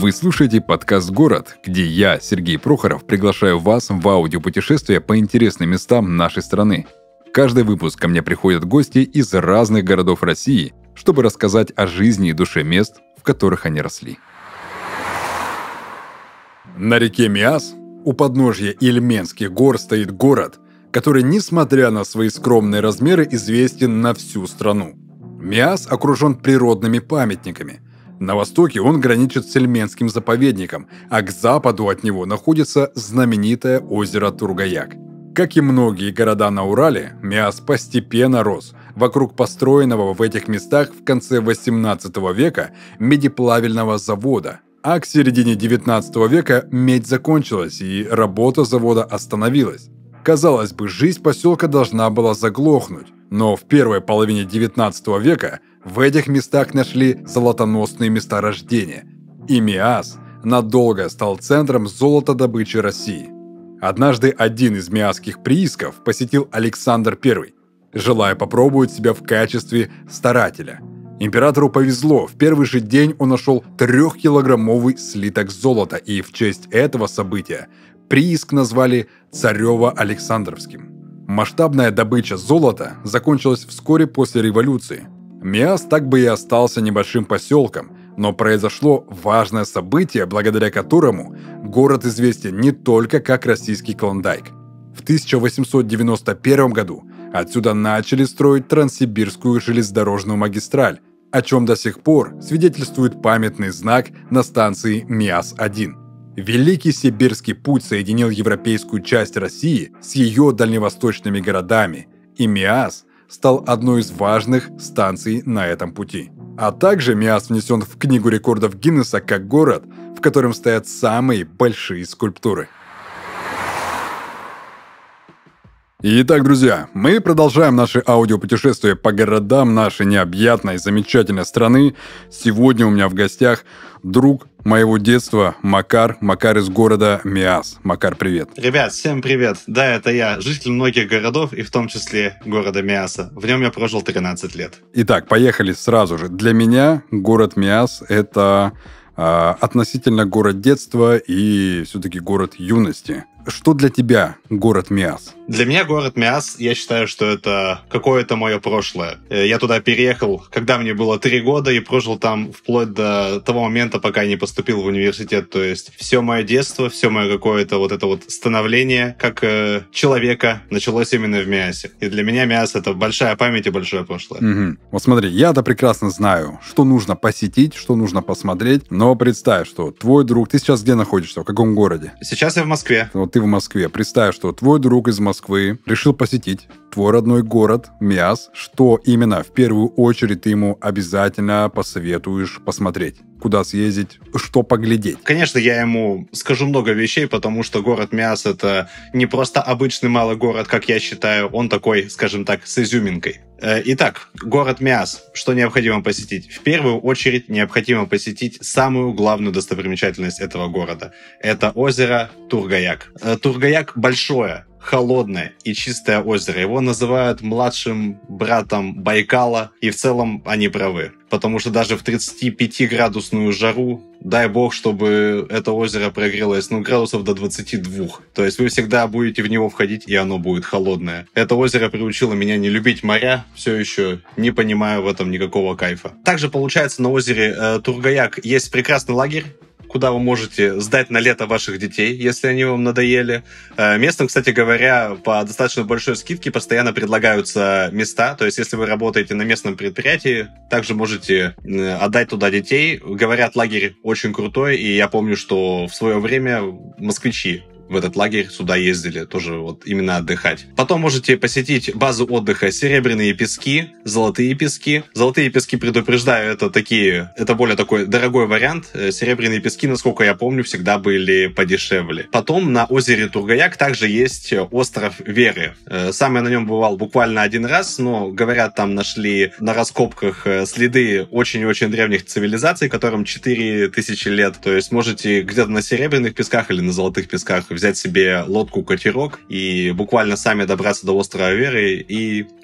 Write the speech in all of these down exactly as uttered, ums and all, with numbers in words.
Вы слушаете подкаст «Город», где я, Сергей Прохоров, приглашаю вас в аудиопутешествие по интересным местам нашей страны. Каждый выпуск ко мне приходят гости из разных городов России, чтобы рассказать о жизни и душе мест, в которых они росли. На реке Миас, у подножья Ильменских гор, стоит город, который, несмотря на свои скромные размеры, известен на всю страну. Миас окружен природными памятниками. На востоке он граничит с Ильменским заповедником, а к западу от него находится знаменитое озеро Тургаяк. Как и многие города на Урале, Миас постепенно рос вокруг построенного в этих местах в конце восемнадцатого века медиплавильного завода. А к середине девятнадцатого века медь закончилась, и работа завода остановилась. Казалось бы, жизнь поселка должна была заглохнуть, но в первой половине девятнадцатого века в этих местах нашли золотоносные месторождения, и Миас надолго стал центром золотодобычи России. Однажды один из миасских приисков посетил Александр Первый, желая попробовать себя в качестве старателя. Императору повезло, в первый же день он нашел трехкилограммовый слиток золота, и в честь этого события прииск назвали Царево-Александровским. Масштабная добыча золота закончилась вскоре после революции. Миас так бы и остался небольшим поселком, но произошло важное событие, благодаря которому город известен не только как российский Клондайк. В тысяча восемьсот девяносто первом году отсюда начали строить Транссибирскую железнодорожную магистраль, о чем до сих пор свидетельствует памятный знак на станции Миас один. Великий Сибирский путь соединил европейскую часть России с ее дальневосточными городами, и Миас стал одной из важных станций на этом пути. А также Миас внесен в Книгу рекордов Гиннесса как город, в котором стоят самые большие скульптуры. Итак, друзья, мы продолжаем наше аудиопутешествие по городам нашей необъятной, замечательной страны. Сегодня у меня в гостях друг моего детства Макар, Макар из города Миас. Макар, привет. Ребят, всем привет. Да, это я, житель многих городов, и в том числе города Миаса. В нем я прожил тринадцать лет. Итак, поехали сразу же. Для меня город Миас – это э, относительно город детства и все-таки город юности. Что для тебя город Миас? Для меня город Миас, я считаю, что это какое-то мое прошлое. Я туда переехал, когда мне было три года, и прожил там вплоть до того момента, пока я не поступил в университет. То есть все мое детство, все мое какое-то вот это вот становление как э, человека началось именно в Миасе. И для меня Миас — это большая память и большое прошлое. Угу. Вот смотри, я-то прекрасно знаю, что нужно посетить, что нужно посмотреть, но представь, что твой друг... Ты сейчас где находишься, в каком городе? Сейчас я в Москве. Вот ты в Москве. Представь, что твой друг из Москвы решил посетить твой родной город Миас. Что именно в первую очередь ты ему обязательно посоветуешь посмотреть? Куда съездить, что поглядеть? Конечно, я ему скажу много вещей, потому что город Миас — это не просто обычный малый город, как я считаю, он такой, скажем так, с изюминкой. Итак, город Миас. Что необходимо посетить? В первую очередь необходимо посетить самую главную достопримечательность этого города. Это озеро Тургаяк. Тургаяк большое, холодное и чистое озеро. Его называют младшим братом Байкала, и в целом они правы. Потому что даже в тридцатипятиградусную жару, дай бог, чтобы это озеро прогрелось, ну, градусов до двадцати двух. То есть вы всегда будете в него входить, и оно будет холодное. Это озеро приучило меня не любить моря, все еще не понимаю в этом никакого кайфа. Также, получается, на озере э, Тургаяк есть прекрасный лагерь, куда вы можете сдать на лето ваших детей, если они вам надоели. Местным, кстати говоря, по достаточно большой скидке постоянно предлагаются места. То есть, если вы работаете на местном предприятии, также можете отдать туда детей. Говорят, лагерь очень крутой, и я помню, что в свое время москвичи в этот лагерь сюда ездили, тоже вот именно отдыхать. Потом можете посетить базу отдыха «Серебряные пески», «Золотые пески». «Золотые пески», предупреждаю, это такие, это более такой дорогой вариант. «Серебряные пески», насколько я помню, всегда были подешевле. Потом на озере Тургаяк также есть остров Веры. Сам я на нем бывал буквально один раз, но, говорят, там нашли на раскопках следы очень-очень древних цивилизаций, которым четыре тысячи лет. То есть можете где-то на Серебряных песках или на Золотых песках взять себе лодку-катерок и буквально сами добраться до острова Веры и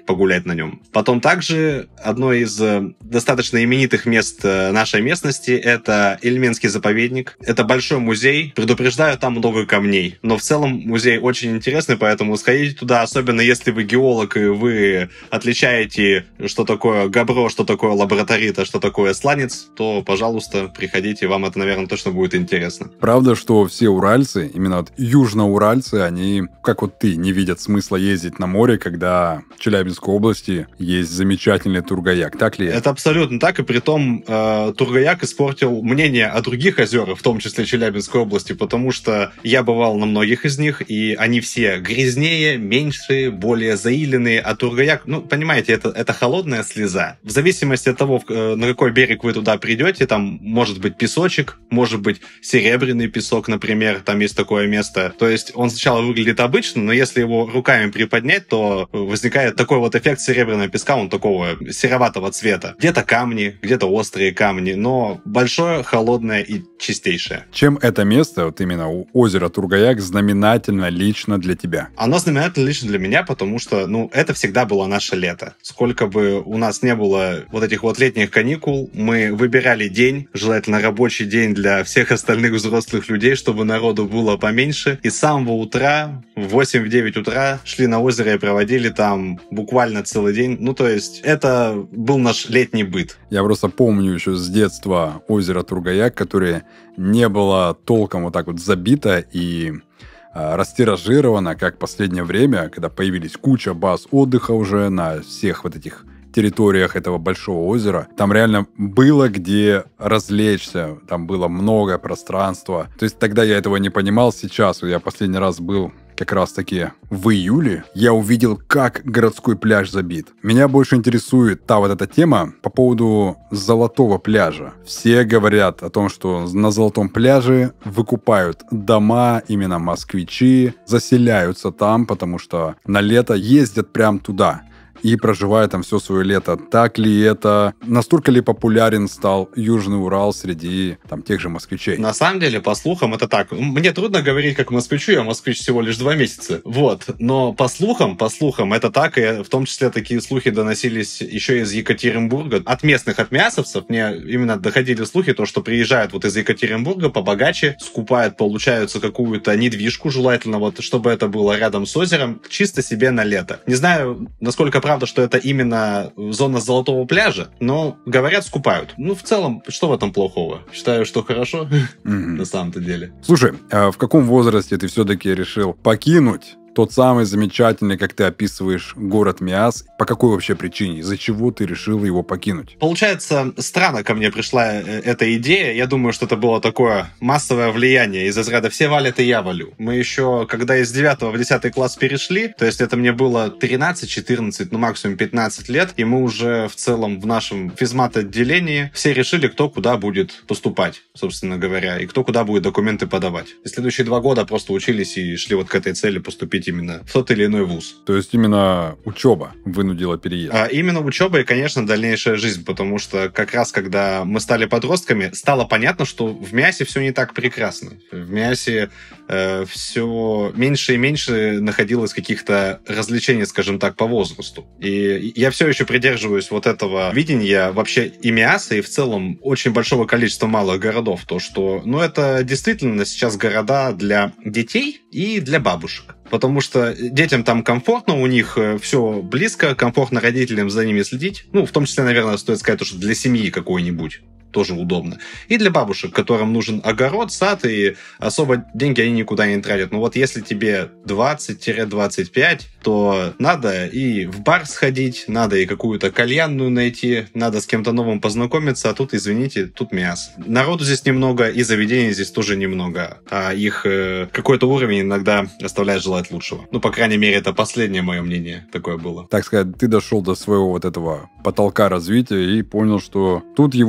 погулять на нем. Потом также одно из достаточно именитых мест нашей местности — это Ильменский заповедник. Это большой музей. Предупреждаю, там много камней. Но в целом музей очень интересный, поэтому сходите туда, особенно если вы геолог и вы отличаете, что такое габро, что такое лабораторит, а что такое сланец, то, пожалуйста, приходите, вам это, наверное, точно будет интересно. Правда, что все уральцы, именно вот южноуральцы, они, как вот ты, не видят смысла ездить на море, когда в Челябинской области есть замечательный Тургаяк, так ли это? Это абсолютно так, и притом э, Тургаяк испортил мнение о других озерах, в том числе Челябинской области, потому что я бывал на многих из них, и они все грязнее, меньше, более заиленные, а Тургаяк, ну, понимаете, это, это холодная слеза. В зависимости от того, на какой берег вы туда придете, там может быть песочек, может быть серебряный песок, например, там есть такое место. То есть он сначала выглядит обычно, но если его руками приподнять, то возникает такой вот эффект серебряного песка, он такого сероватого цвета. Где-то камни, где-то острые камни, но большое, холодное и чистейшее. Чем это место, вот именно у озера Тургаяк, знаменательно лично для тебя? Оно знаменательно лично для меня, потому что, ну, это всегда было наше лето. Сколько бы у нас не было вот этих вот летних каникул, мы выбирали день, желательно рабочий день для всех остальных взрослых людей, чтобы народу было поменьше. И с самого утра, в восемь-девять утра, шли на озеро и проводили там буквально целый день. Ну, то есть, это был наш летний быт. Я просто помню еще с детства озеро Тургаяк, которое не было толком вот так вот забито и растиражировано, как в последнее время, когда появились куча баз отдыха уже на всех вот этих территориях этого большого озера. Там реально было где развлечься, там было много пространства. То есть тогда я этого не понимал. Сейчас я последний раз был как раз-таки в июле, я увидел, как городской пляж забит. Меня больше интересует та вот эта тема по поводу Золотого пляжа. Все говорят о том, что на Золотом пляже выкупают дома, именно москвичи, заселяются там, потому что на лето ездят прям туда и проживая там все свое лето. Так ли это? Настолько ли популярен стал Южный Урал среди там тех же москвичей? На самом деле, по слухам, это так. Мне трудно говорить как москвичу, я москвич всего лишь два месяца. Вот. Но по слухам, по слухам, это так, и в том числе такие слухи доносились еще из Екатеринбурга. От местных отмясовцев мне именно доходили слухи, то, что приезжают вот из Екатеринбурга побогаче, скупают, получаются какую-то недвижку, желательно вот, чтобы это было рядом с озером, чисто себе на лето. Не знаю, насколько правда, что это именно зона Золотого пляжа, но, говорят, скупают. Ну, в целом, что в этом плохого? Считаю, что хорошо, на самом-то деле. Слушай, а в каком возрасте ты все-таки решил покинуть тот самый замечательный, как ты описываешь, город Миасс? По какой вообще причине? Из-за чего ты решил его покинуть? Получается, странно ко мне пришла эта идея. Я думаю, что это было такое массовое влияние из разряда «все валят, и я валю». Мы еще, когда из девятого в десятый класс перешли, то есть это мне было тринадцать-четырнадцать, ну максимум пятнадцать лет, и мы уже в целом в нашем физмат-отделении все решили, кто куда будет поступать, собственно говоря, и кто куда будет документы подавать. И следующие два года просто учились и шли вот к этой цели поступить именно в тот или иной вуз. То есть именно учеба вынудила переезд? А именно учеба и, конечно, дальнейшая жизнь, потому что как раз когда мы стали подростками, стало понятно, что в Миассе все не так прекрасно. В Миассе э, все меньше и меньше находилось каких-то развлечений, скажем так, по возрасту. И я все еще придерживаюсь вот этого видения вообще и Миасса, и в целом очень большого количества малых городов. То, что, ну, это действительно сейчас города для детей и для бабушек. Потому что детям там комфортно, у них все близко, комфортно родителям за ними следить. Ну, в том числе, наверное, стоит сказать, что для семьи какой-нибудь тоже удобно. И для бабушек, которым нужен огород, сад, и особо деньги они никуда не тратят. Но вот если тебе двадцать-двадцать пять, то надо и в бар сходить, надо и какую-то кальянную найти, надо с кем-то новым познакомиться, а тут, извините, тут Миасс. Народу здесь немного, и заведений здесь тоже немного, а их э, какой-то уровень иногда оставляет желать лучшего. Ну, по крайней мере, это последнее мое мнение такое было. Так сказать, ты дошел до своего вот этого потолка развития и понял, что тут его не пробить,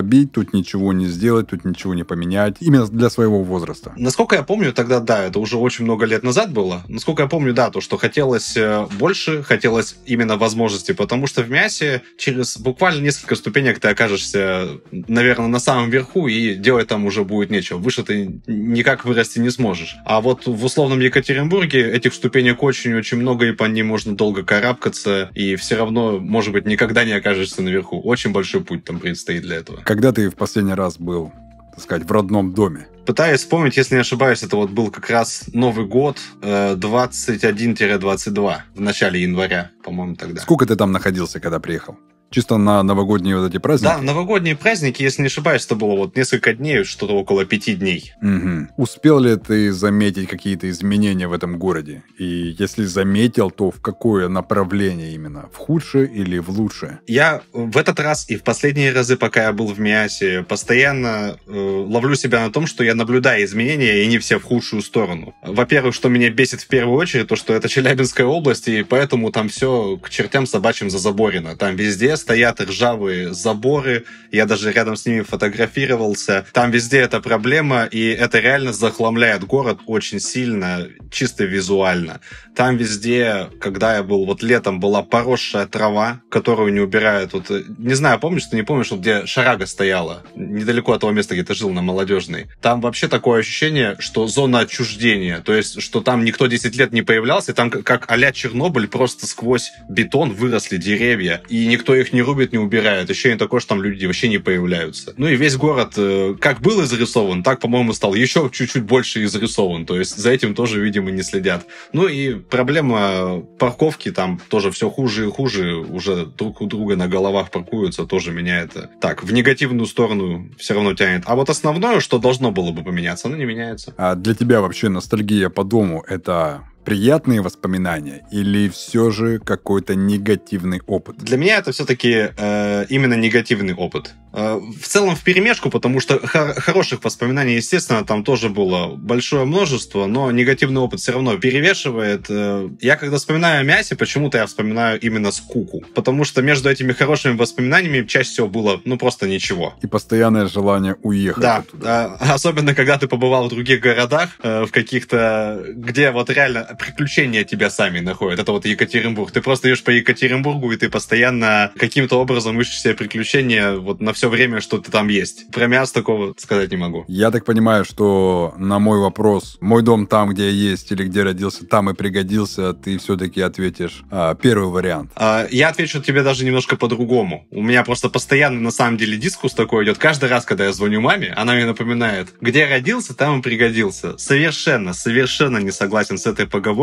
пробить, тут ничего не сделать, тут ничего не поменять. Именно для своего возраста. Насколько я помню, тогда, да, это уже очень много лет назад было. Насколько я помню, да, то, что хотелось больше, хотелось именно возможностей, потому что в мясе через буквально несколько ступенек ты окажешься, наверное, на самом верху, и делать там уже будет нечего. Выше ты никак вырасти не сможешь. А вот в условном Екатеринбурге этих ступенек очень-очень много, и по ним можно долго карабкаться, и все равно, может быть, никогда не окажешься наверху. Очень большой путь там предстоит для этого. Когда ты в последний раз был, так сказать, в родном доме? Пытаюсь вспомнить, если не ошибаюсь, это вот был как раз Новый год двадцать один двадцать два, в начале января, по-моему, тогда. Сколько ты там находился, когда приехал? Чисто на новогодние вот эти праздники? Да, новогодние праздники, если не ошибаюсь, это было вот несколько дней, что-то около пяти дней. Угу. Успел ли ты заметить какие-то изменения в этом городе? И если заметил, то в какое направление именно? В худшее или в лучшее? Я в этот раз и в последние разы, пока я был в Миасе, постоянно э, ловлю себя на том, что я наблюдаю изменения, и не все в худшую сторону. Во-первых, что меня бесит в первую очередь, то, что это Челябинская область, и поэтому там все к чертям собачьим зазаборено. Там везде стоят ржавые заборы, я даже рядом с ними фотографировался. Там везде эта проблема, и это реально захламляет город очень сильно, чисто визуально. Там везде, когда я был, вот летом была поросшая трава, которую не убирают. Вот, не знаю, помнишь, ты не помнишь, вот где Шарага стояла, недалеко от того места, где ты жил, на Молодежной. Там вообще такое ощущение, что зона отчуждения, то есть, что там никто десять лет не появлялся, и там как а-ля Чернобыль, просто сквозь бетон выросли деревья, и никто их не рубит, не убирает. Ощущение такое, что там люди вообще не появляются. Ну и весь город как был изрисован, так, по-моему, стал еще чуть-чуть больше изрисован. То есть за этим тоже, видимо, не следят. Ну и проблема парковки, там тоже все хуже и хуже. Уже друг у друга на головах паркуются, тоже меня это так, в негативную сторону все равно тянет. А вот основное, что должно было бы поменяться, оно не меняется. А для тебя вообще ностальгия по дому — это приятные воспоминания или все же какой-то негативный опыт? Для меня это все-таки э, именно негативный опыт. Э, в целом вперемешку, потому что хор- хороших воспоминаний, естественно, там тоже было большое множество, но негативный опыт все равно перевешивает. Э, я когда вспоминаю о мясе, почему-то я вспоминаю именно скуку, потому что между этими хорошими воспоминаниями чаще всего было, ну, просто ничего. И постоянное желание уехать да, оттуда. Э, особенно, когда ты побывал в других городах, э, в каких-то, где вот реально приключения тебя сами находят. Это вот Екатеринбург. Ты просто идешь по Екатеринбургу, и ты постоянно каким-то образом ищешь себе приключения вот на все время, что ты там есть. Про мясо такого сказать не могу. Я так понимаю, что на мой вопрос, мой дом там, где я есть, или где родился, там и пригодился, ты все-таки ответишь а, первый вариант. А, я отвечу тебе даже немножко по-другому. У меня просто постоянно, на самом деле, дискус такой идет. Каждый раз, когда я звоню маме, она мне напоминает, где родился, там и пригодился. Совершенно, совершенно не согласен с этой поговоркой.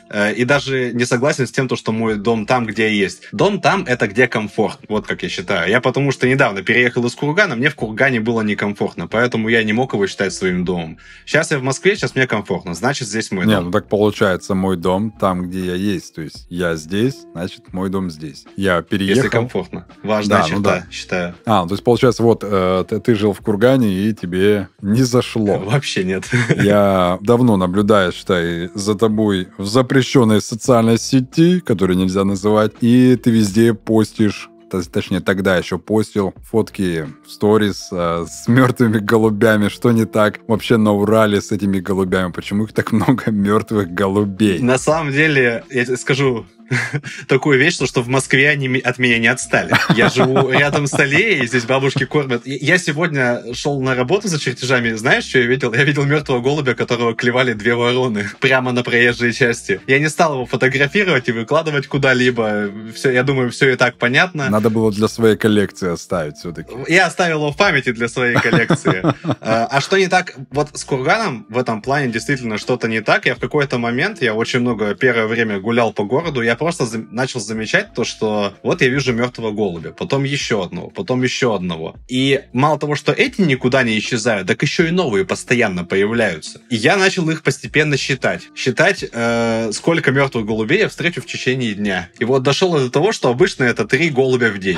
И даже не согласен с тем, что мой дом там, где я есть. Дом там — это где комфорт. Вот как я считаю. Я потому что недавно переехал из Кургана, мне в Кургане было некомфортно, поэтому я не мог его считать своим домом. Сейчас я в Москве, сейчас мне комфортно, значит, здесь мой Нет, дом. ну так получается, мой дом там, где я есть. То есть я здесь, значит, мой дом здесь. Я переехал. Если комфортно. Важная да, черта, ну да. считаю. А, то есть получается, вот э, ты, ты жил в Кургане, и тебе не зашло. Вообще нет. Я давно наблюдаю, считай, за тобой в запрещенной социальной сети, которую нельзя называть, и ты везде постишь, точнее, тогда еще постил фотки в сторис э, с мертвыми голубями. Что не так вообще на Урале с этими голубями? Почему их так много мертвых голубей? На самом деле, я тебе скажу такую вещь, что, что в Москве они от меня не отстали. Я живу рядом с аллеей, здесь бабушки кормят. Я сегодня шел на работу за чертежами. Знаешь, что я видел? Я видел мертвого голубя, которого клевали две вороны прямо на проезжей части. Я не стал его фотографировать и выкладывать куда-либо. Все, я думаю, все и так понятно. Надо было для своей коллекции оставить все-таки. Я оставил его в памяти для своей коллекции. А что не так? Вот с Курганом в этом плане действительно что-то не так. Я в какой-то момент, я очень много первое время гулял по городу, я просто за- начал замечать то, что вот я вижу мертвого голубя, потом еще одного, потом еще одного. И мало того, что эти никуда не исчезают, так еще и новые постоянно появляются. И я начал их постепенно считать. Считать, э, сколько мертвых голубей я встречу в течение дня. И вот дошел до того, что обычно это три голубя в день.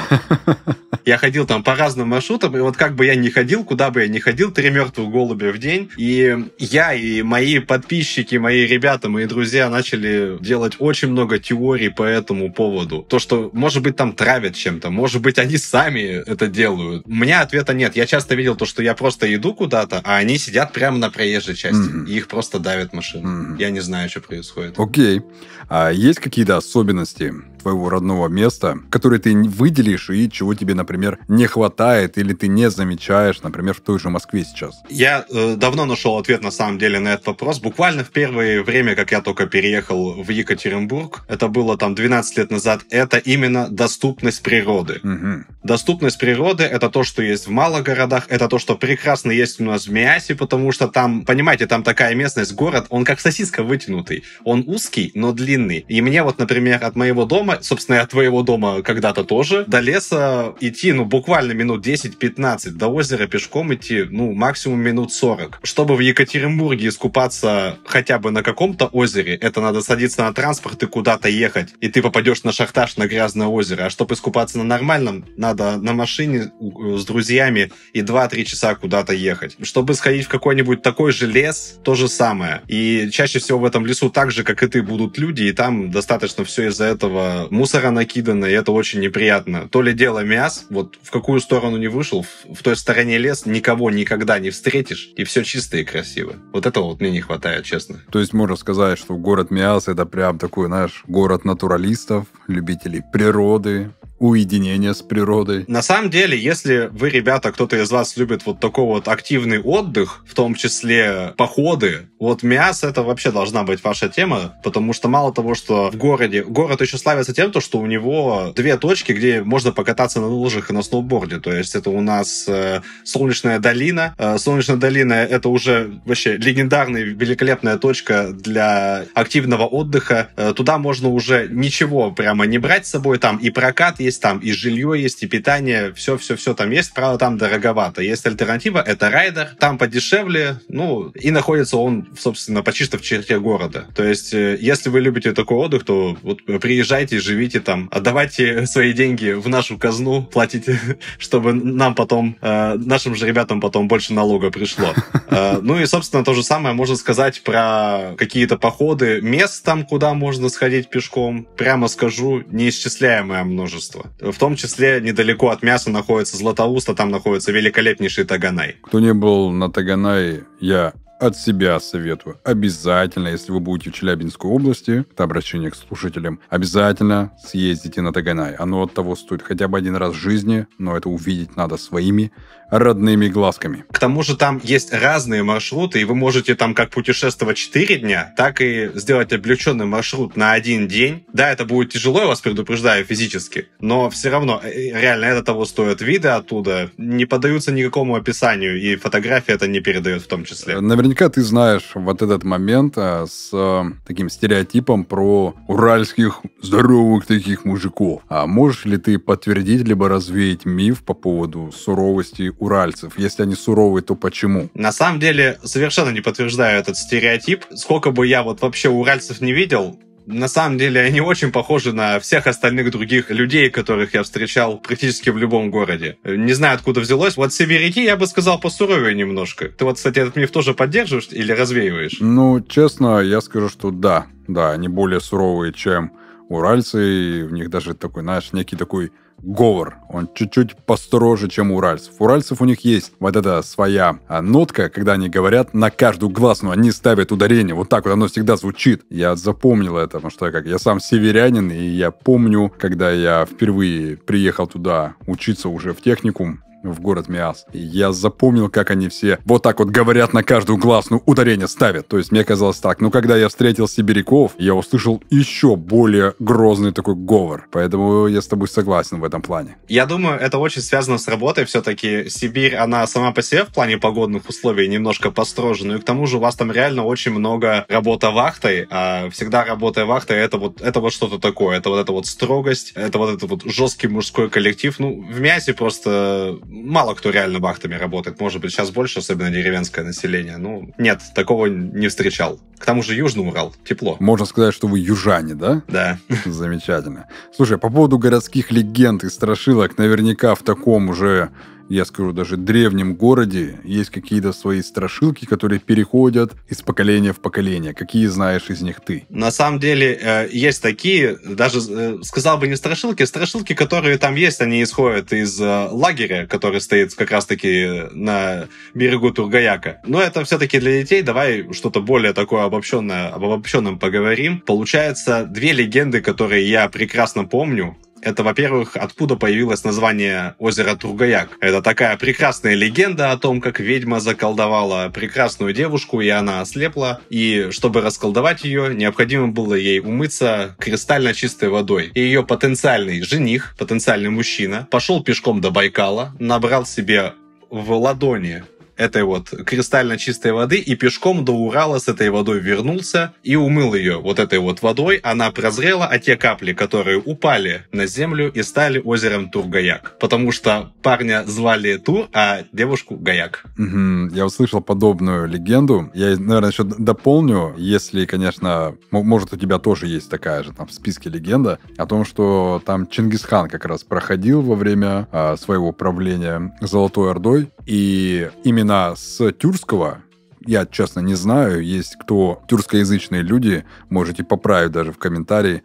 Я ходил там по разным маршрутам, и вот как бы я ни ходил, куда бы я ни ходил, три мертвых голубя в день. И я, и мои подписчики, мои ребята, мои друзья начали делать очень много теорий теорий по этому поводу. То, что, может быть, там травят чем-то, может быть, они сами это делают. У меня ответа нет. Я часто видел то, что я просто иду куда-то, а они сидят прямо на проезжей части, mm-hmm. и их просто давят машины. Mm-hmm. Я не знаю, что происходит. Окей. Okay. А есть какие-то особенности твоего родного места, которые ты выделишь и чего тебе, например, не хватает или ты не замечаешь, например, в той же Москве сейчас? Я э, давно нашел ответ, на самом деле, на этот вопрос. Буквально в первое время, как я только переехал в Екатеринбург, это было там двенадцать лет назад, это именно доступность природы. Угу. Доступность природы — это то, что есть в малых городах, это то, что прекрасно есть у нас в Миасе, потому что там, понимаете, там такая местность, город, он как сосиска вытянутый. Он узкий, но длинный. И мне вот, например, от моего дома, собственно, от твоего дома когда-то тоже, до леса идти, ну, буквально минут десять-пятнадцать, до озера пешком идти, ну, максимум минут сорок. Чтобы в Екатеринбурге искупаться хотя бы на каком-то озере, это надо садиться на транспорт и куда-то ехать, и ты попадешь на шахтаж, на грязное озеро. А чтобы искупаться на нормальном, надо на машине с друзьями и два-три часа куда-то ехать. Чтобы сходить в какой-нибудь такой же лес, то же самое. И чаще всего в этом лесу так же, как и ты, будут люди, и там достаточно все из-за этого мусора накидано, и это очень неприятно. То ли дело Миас, вот в какую сторону не вышел, в, в той стороне лес, никого никогда не встретишь, и все чисто и красиво. Вот этого вот мне не хватает, честно. То есть можно сказать, что город Миас — это прям такой, знаешь, город натуралистов, любителей природы, уединение с природой. На самом деле, если вы, ребята, кто-то из вас любит вот такой вот активный отдых, в том числе походы, вот Миас — это вообще должна быть ваша тема, потому что мало того, что в городе, город еще славится тем, что у него две точки, где можно покататься на лыжах и на сноуборде, то есть это у нас э, Солнечная долина. Э, Солнечная долина — это уже вообще легендарная, великолепная точка для активного отдыха. Э, туда можно уже ничего прямо не брать с собой, там и прокат есть, там и жилье есть, и питание, все-все-все там есть, правда, там дороговато. Есть альтернатива, это райдер, там подешевле, ну, и находится он, собственно, почти что в черте города. То есть, если вы любите такой отдых, то вот приезжайте, живите там, отдавайте свои деньги в нашу казну, платите, чтобы нам потом, нашим же ребятам потом больше налога пришло. Ну и, собственно, то же самое можно сказать про какие-то походы, мест там, куда можно сходить пешком. Прямо скажу, неисчисляемое множество. В том числе недалеко от Миаса находится Златоуст, а там находится великолепнейший Таганай. Кто не был на Таганае, я от себя советую. Обязательно, если вы будете в Челябинской области, это обращение к слушателям, обязательно съездите на Таганай. Оно от того стоит хотя бы один раз в жизни, но это увидеть надо своими родными глазками. К тому же там есть разные маршруты, и вы можете там как путешествовать четыре дня, так и сделать облегченный маршрут на один день. Да, это будет тяжело, я вас предупреждаю, физически, но все равно реально это того стоит. Виды оттуда не поддаются никакому описанию, и фотография это не передает в том числе. Наверняка ты знаешь вот этот момент а, с а, таким стереотипом про уральских здоровых таких мужиков. А можешь ли ты подтвердить либо развеять миф по поводу суровости уральцев? Если они суровые, то почему? На самом деле, совершенно не подтверждаю этот стереотип. Сколько бы я вот вообще уральцев не видел, на самом деле они очень похожи на всех остальных других людей, которых я встречал практически в любом городе. Не знаю, откуда взялось. Вот северяки, я бы сказал, посуровее немножко. Ты вот, кстати, этот миф тоже поддерживаешь или развеиваешь? Ну, честно, я скажу, что да. Да, они более суровые, чем уральцы. И в них даже такой, знаешь, некий такой говор. Он чуть-чуть построже, чем у уральцев. У уральцев у них есть вот эта своя а, нотка, когда они говорят на каждую гласную, они ставят ударение. Вот так вот оно всегда звучит. Я запомнил это, потому что как я сам северянин, и я помню, когда я впервые приехал туда учиться уже в техникум, в город Миас. Я запомнил, как они все вот так вот говорят на каждую гласную, ударение ставят. То есть мне казалось так. Но когда я встретил сибиряков, я услышал еще более грозный такой говор. Поэтому я с тобой согласен в этом плане. Я думаю, это очень связано с работой. Все-таки Сибирь, она сама по себе в плане погодных условий немножко построже. Ну и к тому же у вас там реально очень много работы вахтой. А всегда работая вахтой, это вот, это вот что-то такое. Это вот эта вот строгость, это вот этот вот жесткий мужской коллектив. Ну, в Миасе просто мало кто реально вахтами работает. Может быть, сейчас больше, особенно деревенское население. Ну, нет, такого не встречал, к К тому же Южный Урал, тепло. Можно сказать, что вы южане, да? Да. Замечательно. Слушай, по поводу городских легенд и страшилок, наверняка в таком уже, я скажу, даже древнем городе есть какие-то свои страшилки, которые переходят из поколения в поколение. Какие знаешь из них ты? На самом деле э, есть такие, даже э, сказал бы не страшилки, страшилки, которые там есть, они исходят из э, лагеря, который стоит как раз-таки на берегу Тургаяка. Но это все-таки для детей. Давай что-то более такое обобщенное, об обобщенном поговорим. Получается, две легенды, которые я прекрасно помню. Это, во-первых, откуда появилось название озера Тургаяк. Это такая прекрасная легенда о том, как ведьма заколдовала прекрасную девушку, и она ослепла. И чтобы расколдовать ее, необходимо было ей умыться кристально чистой водой. И ее потенциальный жених, потенциальный мужчина, пошел пешком до Байкала, набрал себе в ладони этой вот кристально чистой воды и пешком до Урала с этой водой вернулся и умыл ее вот этой вот водой. Она прозрела, а те капли, которые упали на землю и стали озером Тургаяк. Потому что парня звали Тур, а девушку Гаяк. Угу. Я услышал подобную легенду. Я, наверное, еще дополню, если, конечно, может, у тебя тоже есть такая же там в списке легенда, о том, что там Чингисхан как раз проходил во время а, своего правления Золотой Ордой, и именно с тюркского, я, честно, не знаю, есть кто тюркскоязычные люди, можете поправить даже в комментарии,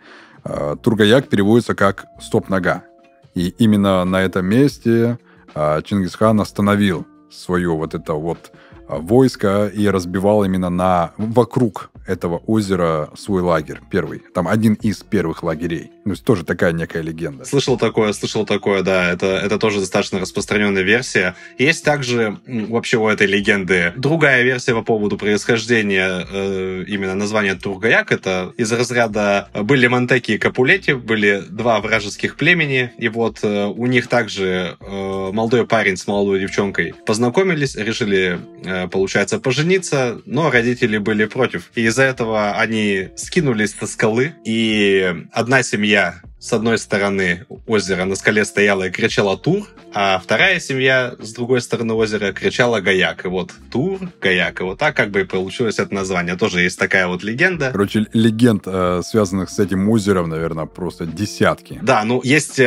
Тургаяк переводится как «стоп-нога». И именно на этом месте Чингисхан остановил свое вот это вот войско и разбивал именно на, вокруг этого озера свой лагерь, первый. Там один из первых лагерей. То есть тоже такая некая легенда. Слышал такое, слышал такое, да. Это, это тоже достаточно распространенная версия. Есть также вообще у этой легенды другая версия по поводу происхождения э, именно названия Тургаяк. Это из разряда были Монтеки и Капулети, были два вражеских племени. И вот э, у них также э, молодой парень с молодой девчонкой познакомились, решили, э, получается, пожениться, но родители были против. И из-за этого они скинулись со скалы, и одна семья с одной стороны озера на скале стояла и кричала «Тур», а вторая семья с другой стороны озера кричала «Гаяк». И вот Тур, Гаяк. И вот так как бы и получилось это название. Тоже есть такая вот легенда. Короче, легенд, связанных с этим озером, наверное, просто десятки. Да, ну есть...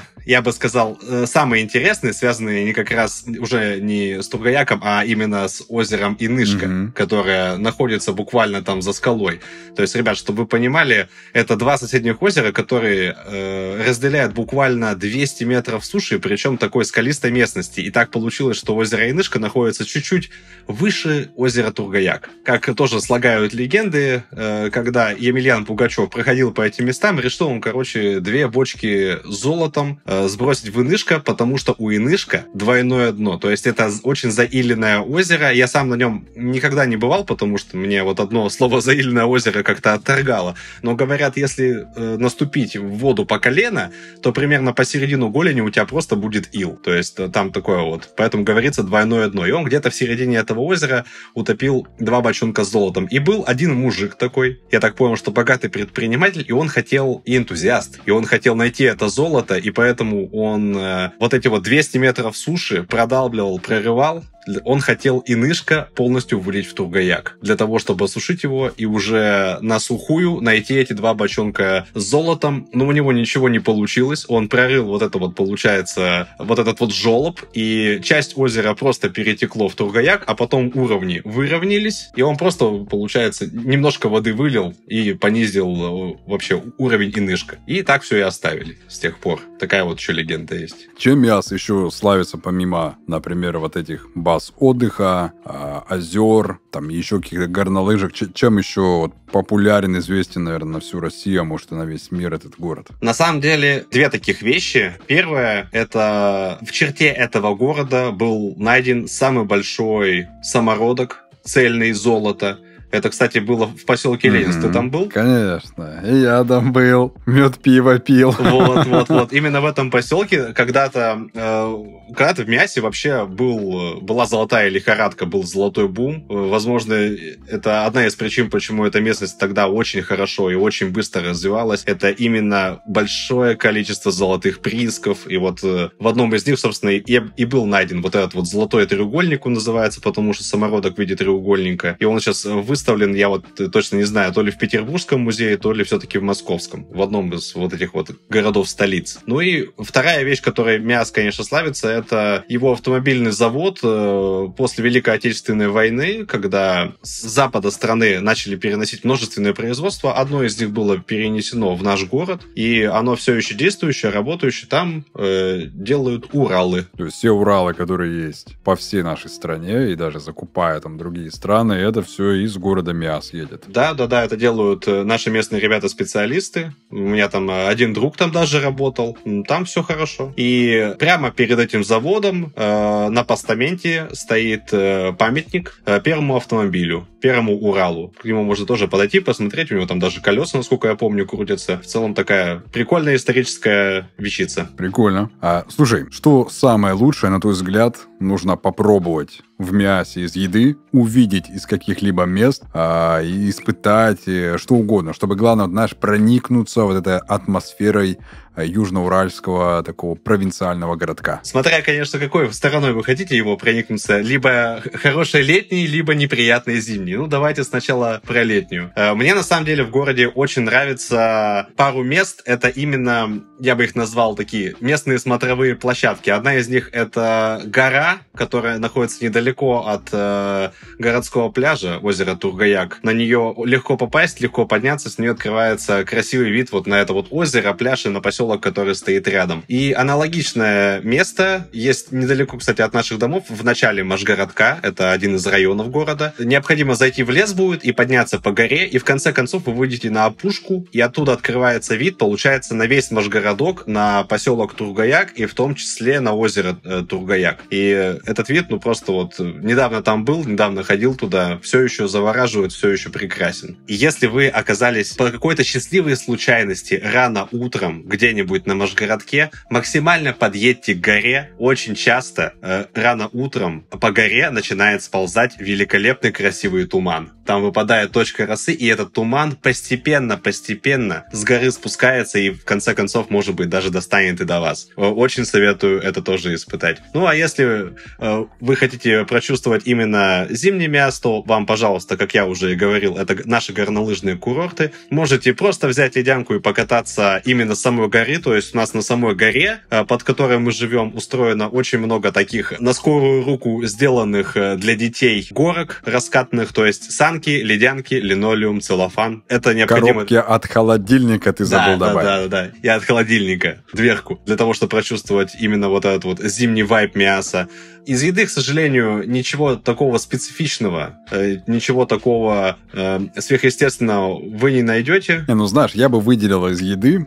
Я бы сказал, самые интересные, связанные не как раз уже не с Тургаяком, а именно с озером Инышка, mm-hmm. которое находится буквально там за скалой. То есть, ребят, чтобы вы понимали, это два соседних озера, которые э, разделяют буквально двести метров суши, причем такой скалистой местности. И так получилось, что озеро Инышка находится чуть-чуть выше озера Тургаяк. Как тоже слагают легенды, э, когда Емельян Пугачев проходил по этим местам, решил он, короче, две бочки с золотом сбросить в Инышка, потому что у Инышка двойное дно. То есть это очень заиленное озеро. Я сам на нем никогда не бывал, потому что мне вот одно слово «заиленное озеро» как-то отторгало. Но говорят, если э, наступить в воду по колено, то примерно посередину голени у тебя просто будет ил. То есть там такое вот. Поэтому говорится двойное дно. И он где-то в середине этого озера утопил два бочонка с золотом. И был один мужик такой, я так понял, что богатый предприниматель, и он хотел, и энтузиаст, и он хотел найти это золото, и поэтому он э, вот эти вот двести метров суши продалбливал, прорывал. Он хотел Инышка полностью вылить в Тургаяк, для того, чтобы осушить его и уже на сухую найти эти два бочонка с золотом. Но у него ничего не получилось. Он прорыл вот это вот, получается, вот этот вот жолоб, и часть озера просто перетекло в Тургаяк, а потом уровни выровнялись, и он просто, получается, немножко воды вылил и понизил вообще уровень Инышка. И так все и оставили с тех пор. Такая вот еще легенда есть. Чем Миас еще славится, помимо, например, вот этих баз отдыха, озер, там еще каких-то горнолыжек? Чем еще вот популярен, известен, наверное, на всю Россию, а может и на весь мир этот город? На самом деле, две таких вещи. Первое, это в черте этого города был найден самый большой самородок, цельный золото. Это, кстати, было в поселке Ленинск. Mm-hmm. Ты там был? Конечно. И я там был. Мед пиво пил. Вот, вот, вот. Именно в этом поселке когда-то, э, когда-то в Миасе вообще был, была золотая лихорадка, был золотой бум. Возможно, это одна из причин, почему эта местность тогда очень хорошо и очень быстро развивалась. Это именно большое количество золотых приисков. И вот э, в одном из них, собственно, и, и был найден вот этот вот золотой треугольник, он называется, потому что самородок в виде треугольника. И он сейчас высажен выставлен, я вот точно не знаю, то ли в Петербургском музее, то ли все-таки в Московском, в одном из вот этих вот городов-столиц. Ну и вторая вещь, которой МИАЗ, конечно, славится, это его автомобильный завод после Великой Отечественной войны, когда с запада страны начали переносить множественное производство. Одно из них было перенесено в наш город, и оно все еще действующее, работающее. Там э, делают Уралы. То есть все Уралы, которые есть по всей нашей стране, и даже закупая там другие страны, это все из города МИАЗ едет. Да, да, да, это делают наши местные ребята-специалисты. У меня там один друг там даже работал. Там все хорошо. И прямо перед этим заводом э, на постаменте стоит э, памятник э, первому автомобилю, первому Уралу. К нему можно тоже подойти, посмотреть. У него там даже колеса, насколько я помню, крутятся. В целом такая прикольная историческая вещица. Прикольно. А, слушай, что самое лучшее, на твой взгляд, нужно попробовать в МИАЗе из еды, увидеть из каких-либо мест, а, и испытать и что угодно, чтобы, главное, знаешь, проникнуться вот этой атмосферой южноуральского такого провинциального городка. Смотря, конечно, какой стороной вы хотите его проникнуться. Либо хороший летний, либо неприятный зимний. Ну, давайте сначала про летнюю. Мне, на самом деле, в городе очень нравится пару мест. Это именно, я бы их назвал такие, местные смотровые площадки. Одна из них — это гора, которая находится недалеко от э, городского пляжа, озера Тургаяк. На нее легко попасть, легко подняться. С нее открывается красивый вид вот на это вот озеро, пляж и на поселок, который стоит рядом. И аналогичное место есть недалеко, кстати, от наших домов, в начале Машгородка, это один из районов города. Необходимо зайти в лес будет и подняться по горе, и в конце концов вы выйдете на опушку, и оттуда открывается вид, получается, на весь Машгородок, на поселок Тургаяк, и в том числе на озеро э, Тургаяк. И этот вид, ну просто вот, недавно там был, недавно ходил туда, все еще завораживает, все еще прекрасен. И если вы оказались по какой-то счастливой случайности рано утром, где где-нибудь на Машгородке, максимально подъедьте к горе. Очень часто э, рано утром по горе начинает сползать великолепный красивый туман. Там выпадает точка росы, и этот туман постепенно-постепенно с горы спускается и в конце концов, может быть, даже достанет и до вас. Очень советую это тоже испытать. Ну, а если э, вы хотите прочувствовать именно зимний МИАЗ, то вам, пожалуйста, как я уже и говорил, это наши горнолыжные курорты. Можете просто взять ледянку и покататься именно с самой горы. То есть у нас на самой горе, под которой мы живем, устроено очень много таких на скорую руку сделанных для детей горок раскатных, то есть санки, ледянки, линолеум, целлофан. Это необходимо... Коробки от холодильника ты забыл да, добавить. Да, да, да. И от холодильника дверку, для того, чтобы прочувствовать именно вот этот вот зимний вайб МИАЗа. Из еды, к сожалению, ничего такого специфичного, э, ничего такого э, сверхъестественного вы не найдете. Не, ну знаешь, я бы выделил из еды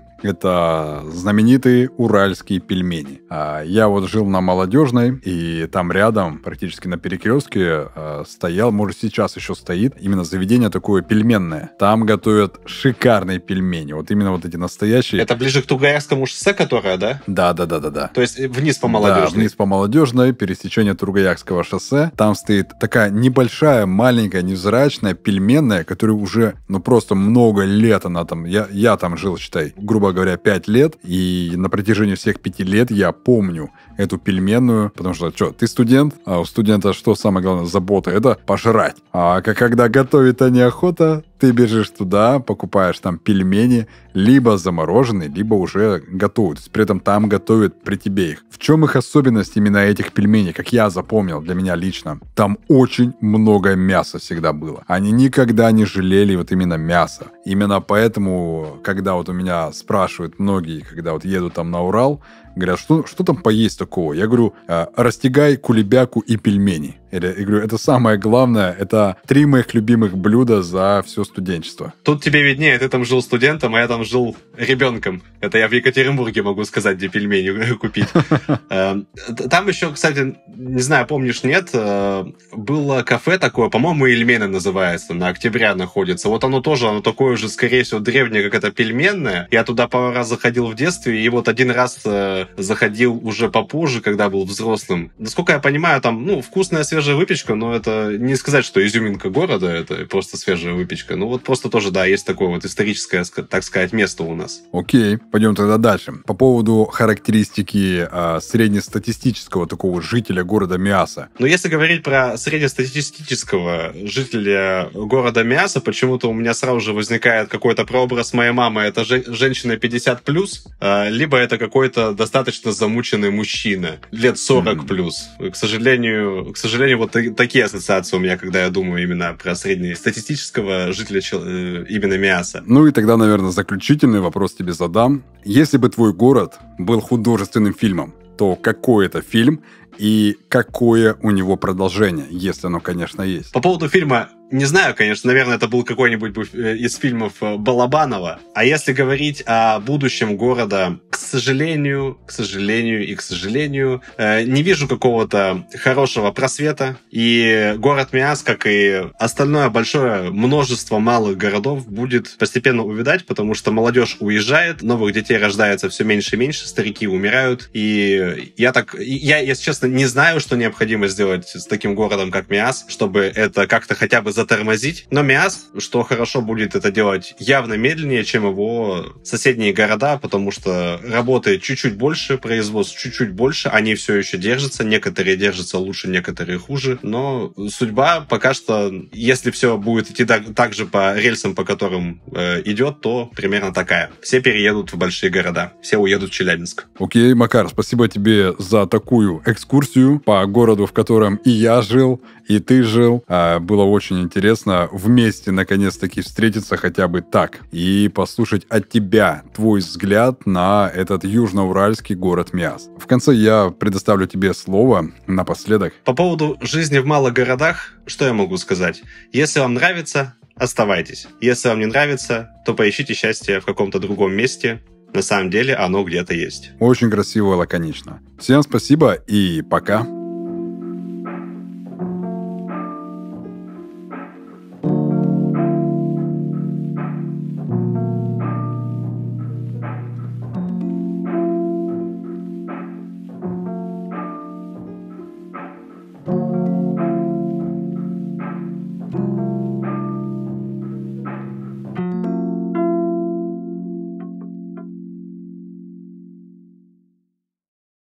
это знаменитые уральские пельмени. А, я вот жил на Молодежной, и там рядом, практически на перекрестке, э, стоял, может сейчас еще стоит, именно заведение такое пельменное. Там готовят шикарные пельмени, вот именно вот эти настоящие. Это ближе к Тургаякскому шоссе, которое, да? Да, да, да, да, да. То есть вниз по Молодежной. Да, вниз по Молодежной, пересечение Тургаякского шоссе. Там стоит такая небольшая, маленькая, невзрачная пельменная, которая уже, ну, просто много лет она там... Я, я там жил, считай, грубо говоря, пять лет, и на протяжении всех пяти лет я помню эту пельменную, потому что, что, ты студент, а у студента что самое главное, забота, это пожрать. А когда готовить-то неохота, ты бежишь туда, покупаешь там пельмени, либо замороженные, либо уже готовые. То есть при этом там готовят при тебе их. В чем их особенность именно этих пельменей, как я запомнил для меня лично? Там очень много мяса всегда было. Они никогда не жалели вот именно мяса. Именно поэтому, когда вот у меня спрашивают многие, когда вот едут там на Урал, говорят, что, что там поесть такого? Я говорю, растягай, кулебяку и пельмени. Я говорю, это самое главное, это три моих любимых блюда за все студенчество. Тут тебе виднее, ты там жил студентом, а я там жил ребенком. Это я в Екатеринбурге могу сказать, где пельмени купить. Там еще, кстати, не знаю, помнишь, нет, было кафе такое, по-моему, Ильмена называется, на Октября находится. Вот оно тоже, оно такое же, скорее всего, древнее, как это пельменное. Я туда пару раз заходил в детстве, и вот один раз э, заходил уже попозже, когда был взрослым. Насколько я понимаю, там, ну, вкусная свежая выпечка, но это не сказать, что изюминка города, это просто свежая выпечка. Ну, вот просто тоже, да, есть такое вот историческое, так сказать, место у нас. Окей, пойдем тогда дальше. По поводу характеристики э, среднестатистического такого жителя города Миасса. Но если говорить про среднестатистического жителя города Миасса, почему-то у меня сразу же возникает какой-то прообраз моей мамы. Это же, женщина пятьдесят плюс, э, либо это какой-то достаточно замученный мужчина, лет сорок плюс. Mm-hmm. К сожалению, к сожалению, вот такие ассоциации у меня, когда я думаю именно про среднестатистического жителя э, именно Миасса. Ну и тогда, наверное, заключительный вопрос тебе задам. Если бы твой город был художественным фильмом, то какой это фильм и какое у него продолжение, если оно, конечно, есть? По поводу фильма не знаю, конечно, наверное, это был какой-нибудь из фильмов Балабанова. А если говорить о будущем города, к сожалению, к сожалению и к сожалению, не вижу какого-то хорошего просвета. И город Миасс, как и остальное большое множество малых городов, будет постепенно увядать, потому что молодежь уезжает, новых детей рождается все меньше и меньше, старики умирают. И я так, я, если честно, не знаю, что необходимо сделать с таким городом, как Миасс, чтобы это как-то хотя бы затормозить. Но Миасс, что хорошо, будет это делать явно медленнее, чем его соседние города, потому что работает чуть-чуть больше, производств чуть-чуть больше, они все еще держатся, некоторые держатся лучше, некоторые хуже, но судьба пока что, если все будет идти так, так же по рельсам, по которым э, идет, то примерно такая. Все переедут в большие города, все уедут в Челябинск. Окей, Макар, спасибо тебе за такую экскурсию по городу, в котором и я жил, и ты жил. Было очень интересно вместе наконец-таки встретиться хотя бы так и послушать от тебя твой взгляд на этот южноуральский город Миасс. В конце я предоставлю тебе слово напоследок. По поводу жизни в малых городах, что я могу сказать? Если вам нравится, оставайтесь. Если вам не нравится, то поищите счастье в каком-то другом месте. На самом деле оно где-то есть. Очень красиво и лаконично. Всем спасибо и пока.